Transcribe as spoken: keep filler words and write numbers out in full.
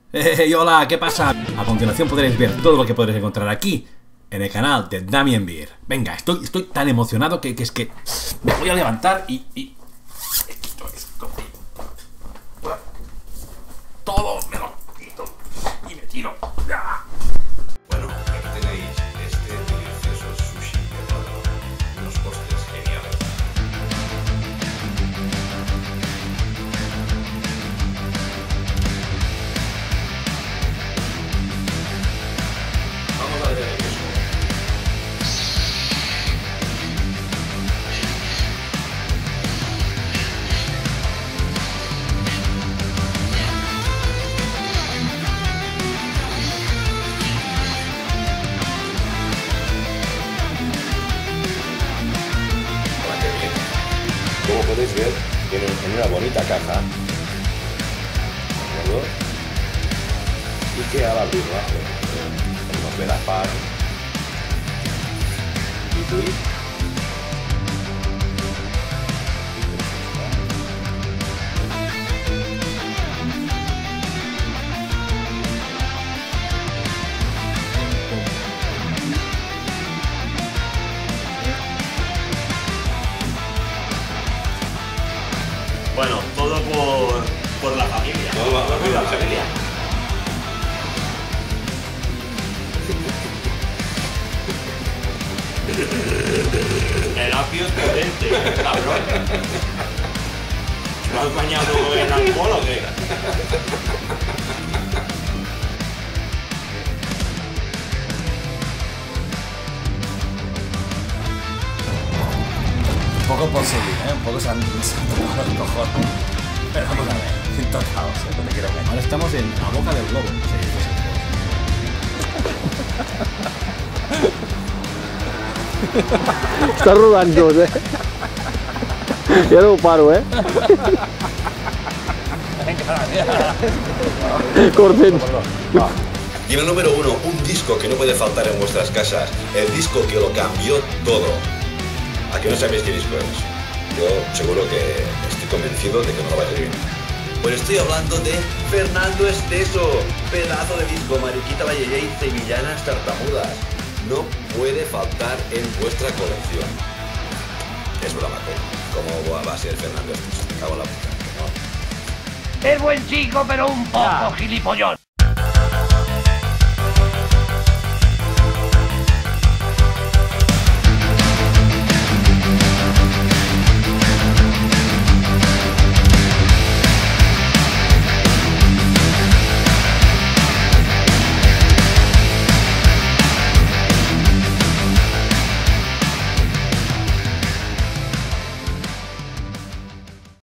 Hey, hola, ¿qué pasa? A continuación podréis ver todo lo que podréis encontrar aquí, en el canal de Damien Beer. Venga, estoy, estoy tan emocionado que, que es que me voy a levantar y... y... Esto, esto, todo me lo quito y me tiro. Bueno, aquí tenéis este delicioso sushi preparado, unos postres geniales. Vamos a ver el queso. Como podéis ver, vienen en una bonita caja, ¿de acuerdo? Y que al abrirlo tenemos Verapar, Bitui, Bueno, todo por, por la familia. Todo va por la familia. El apio es potente, cabrón. ¿Lo has bañado en alcohol o qué? Un poco por subir, ¿eh? Un poco se han, se han tocado los cojones. Pero vamos a ver, bien tocados, ¿eh? No te quiero ver. Ahora estamos en la boca del globo. Sí, sí, sí. Està rodant tot, eh? Ja no ho paro, eh? Corten. Y en el número uno, un disco que no puede faltar en vuestras casas, el disco que lo cambió todo. ¿A qué no sabéis qué disco es? Yo seguro que estoy convencido de que no lo vais a adivinar. Pues estoy hablando de Fernando Esteso, pedazo de disco, Mariquita Vallella y Sevillanas Tartamudas. No puede faltar en vuestra colección. Es broma, ¿cómo va a ser Fernando Esteso? Me cago en la puta, ¿no? Es buen chico, pero un poco gilipollón.